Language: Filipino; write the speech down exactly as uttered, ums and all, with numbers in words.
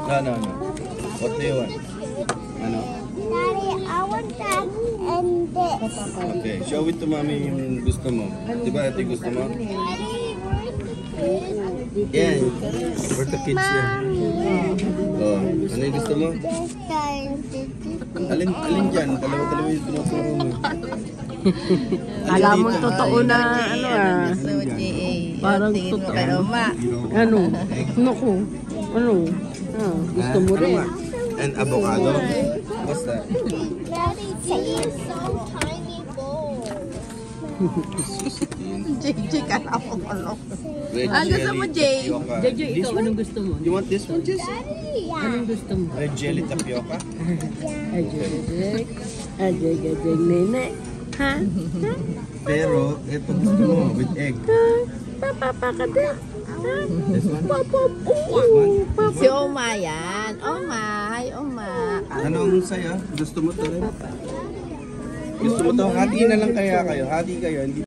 No, no, no. What do you want? Ano? Daddy, I want that and this. Okay, show it to mommy yung gusto mo. Di ba ito yung gusto mo? Daddy, where's the kids? Yeah, where's the kids yan? Oh, ano yung gusto mo? This guy. Alin, alin dyan? Dalawa-dalawa yung tinuturo mo. Alam mo totoo na ano ah. So, J A. Parang tingin mo totoo. kay Omma. Ano? Naku. Ano? Ah, gusto mo rin. And avocado? What's that? Daddy, this is so tiny bowl. J J ka na ako ano. Red Ah, gusto jelly mo, Jay? tapioca. Jojo, This ikaw one? anong gusto mo? You want this one, Jess? Anong gusto mo? Red jelly tapioca? Ajay-ajay. Ajay-ajay, nene. Ha? Pero, ito gusto mo, with egg. Papa ka din. This one? Papa. Si Omma yan. Omma. Hi, Omma. Ano ang saya? Gusto mo to rin? Gusto mo to? Hati na lang kaya kayo. Hati kayo. Hindi